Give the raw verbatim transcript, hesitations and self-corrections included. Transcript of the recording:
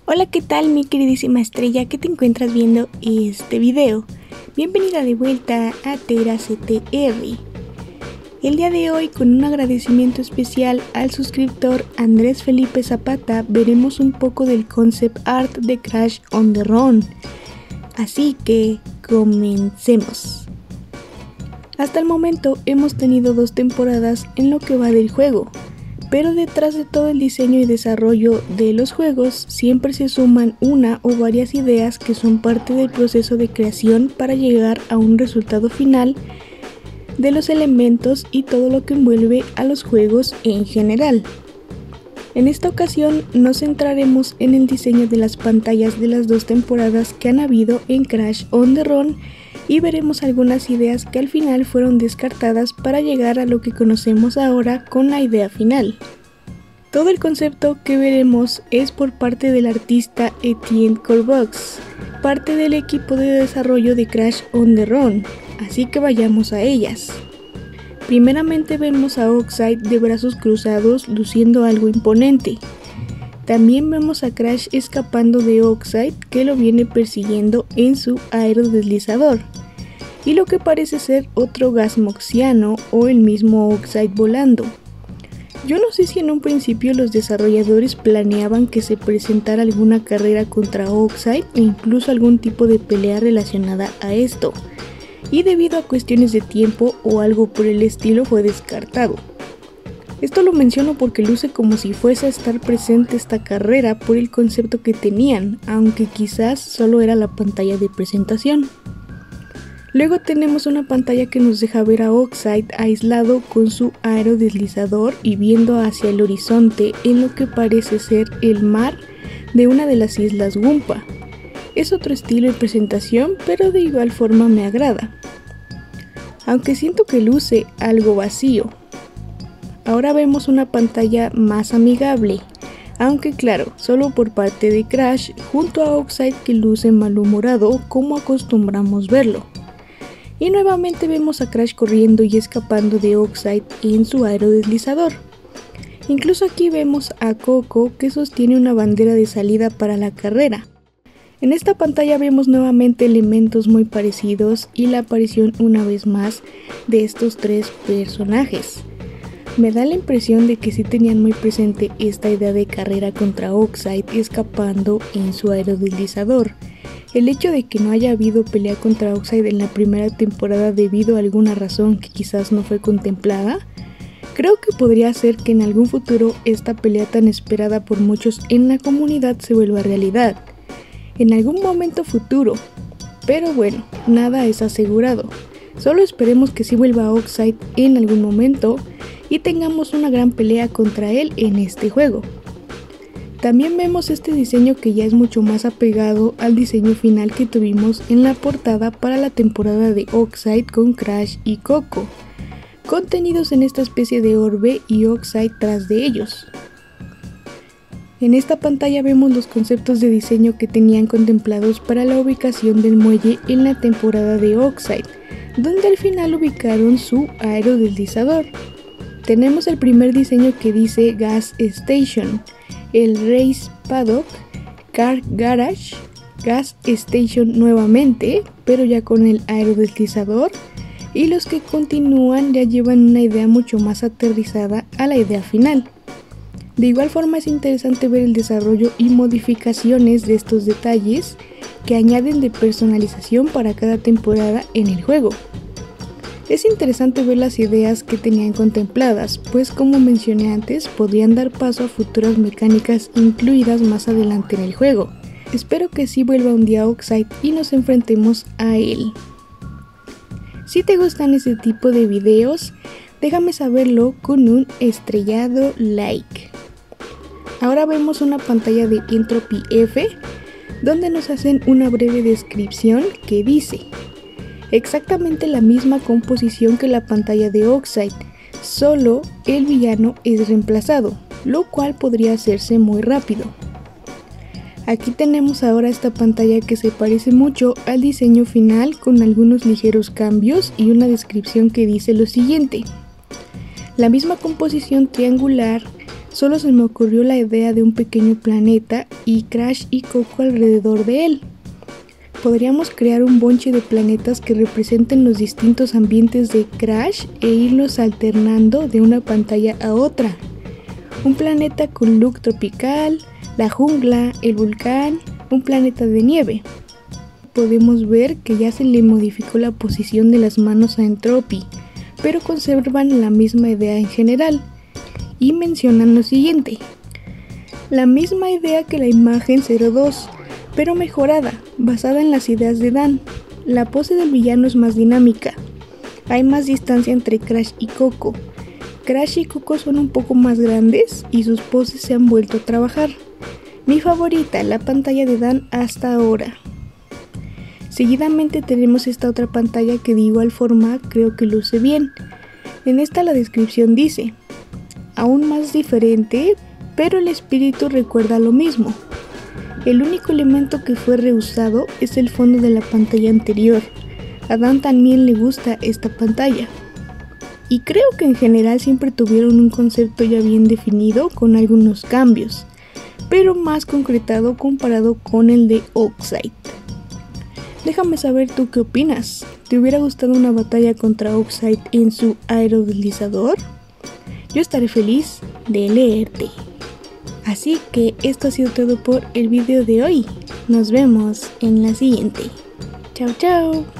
Hola, ¿qué tal mi queridísima estrella que te encuentras viendo este video? Bienvenida de vuelta a Tera C T R. El día de hoy, con un agradecimiento especial al suscriptor Andrés Felipe Zapata, veremos un poco del concept art de Crash on the Run. Así que comencemos. Hasta el momento hemos tenido dos temporadas en lo que va del juego, pero detrás de todo el diseño y desarrollo de los juegos siempre se suman una o varias ideas que son parte del proceso de creación para llegar a un resultado final de los elementos y todo lo que envuelve a los juegos en general. En esta ocasión nos centraremos en el diseño de las pantallas de las dos temporadas que han habido en Crash on the Run y veremos algunas ideas que al final fueron descartadas para llegar a lo que conocemos ahora con la idea final. Todo el concepto que veremos es por parte del artista Etienne Corbox, parte del equipo de desarrollo de Crash on the Run, así que vayamos a ellas. Primeramente vemos a Oxide de brazos cruzados luciendo algo imponente. También vemos a Crash escapando de Oxide, que lo viene persiguiendo en su aerodeslizador, y lo que parece ser otro Gasmoxiano o el mismo Oxide volando. Yo no sé si en un principio los desarrolladores planeaban que se presentara alguna carrera contra Oxide o incluso algún tipo de pelea relacionada a esto, y debido a cuestiones de tiempo o algo por el estilo fue descartado. Esto lo menciono porque luce como si fuese a estar presente esta carrera por el concepto que tenían, aunque quizás solo era la pantalla de presentación. Luego tenemos una pantalla que nos deja ver a Oxide aislado con su aerodeslizador y viendo hacia el horizonte en lo que parece ser el mar de una de las islas Wumpa. Es otro estilo de presentación, pero de igual forma me agrada, aunque siento que luce algo vacío. Ahora vemos una pantalla más amigable, aunque claro, solo por parte de Crash junto a Oxide, que luce malhumorado como acostumbramos verlo. Y nuevamente vemos a Crash corriendo y escapando de Oxide en su aerodeslizador. Incluso aquí vemos a Coco, que sostiene una bandera de salida para la carrera. En esta pantalla vemos nuevamente elementos muy parecidos y la aparición una vez más de estos tres personajes. Me da la impresión de que sí tenían muy presente esta idea de carrera contra Oxide escapando en su aerodeslizador. El hecho de que no haya habido pelea contra Oxide en la primera temporada debido a alguna razón que quizás no fue contemplada, creo que podría ser que en algún futuro esta pelea tan esperada por muchos en la comunidad se vuelva realidad, en algún momento futuro, pero bueno, nada es asegurado. Solo esperemos que sí vuelva Oxide en algún momento y tengamos una gran pelea contra él en este juego. También vemos este diseño que ya es mucho más apegado al diseño final que tuvimos en la portada para la temporada de Oxide con Crash y Coco, contenidos en esta especie de orbe y Oxide tras de ellos. En esta pantalla vemos los conceptos de diseño que tenían contemplados para la ubicación del muelle en la temporada de Oxide, donde al final ubicaron su aerodeslizador. Tenemos el primer diseño que dice Gas Station, el Race Paddock, Car Garage, Gas Station nuevamente, pero ya con el aerodeslizador, y los que continúan ya llevan una idea mucho más aterrizada a la idea final. De igual forma es interesante ver el desarrollo y modificaciones de estos detalles que añaden de personalización para cada temporada en el juego. Es interesante ver las ideas que tenían contempladas, pues como mencioné antes, podrían dar paso a futuras mecánicas incluidas más adelante en el juego. Espero que sí vuelva un día Oxide y nos enfrentemos a él. Si te gustan este tipo de videos, déjame saberlo con un estrellado like. Ahora vemos una pantalla de Entropy F, donde nos hacen una breve descripción que dice: exactamente la misma composición que la pantalla de Oxide, solo el villano es reemplazado, lo cual podría hacerse muy rápido. Aquí tenemos ahora esta pantalla que se parece mucho al diseño final con algunos ligeros cambios y una descripción que dice lo siguiente: la misma composición triangular solo se me ocurrió la idea de un pequeño planeta y Crash y Coco alrededor de él. Podríamos crear un bonche de planetas que representen los distintos ambientes de Crash e irlos alternando de una pantalla a otra. Un planeta con look tropical, la jungla, el volcán, un planeta de nieve. Podemos ver que ya se le modificó la posición de las manos a Entropy, pero conservan la misma idea en general. Y mencionan lo siguiente: la misma idea que la imagen cero dos, pero mejorada, basada en las ideas de Dan. La pose del villano es más dinámica. Hay más distancia entre Crash y Coco. Crash y Coco son un poco más grandes y sus poses se han vuelto a trabajar. Mi favorita, la pantalla de Dan hasta ahora. Seguidamente tenemos esta otra pantalla que de igual forma creo que luce bien. En esta la descripción dice: aún más diferente, pero el espíritu recuerda lo mismo. El único elemento que fue reusado es el fondo de la pantalla anterior. A Dan también le gusta esta pantalla. Y creo que en general siempre tuvieron un concepto ya bien definido con algunos cambios, pero más concretado comparado con el de Oxide. Déjame saber tú qué opinas. ¿Te hubiera gustado una batalla contra Oxide en su aerodeslizador? Yo estaré feliz de leerte. Así que esto ha sido todo por el video de hoy. Nos vemos en la siguiente. Chao, chao.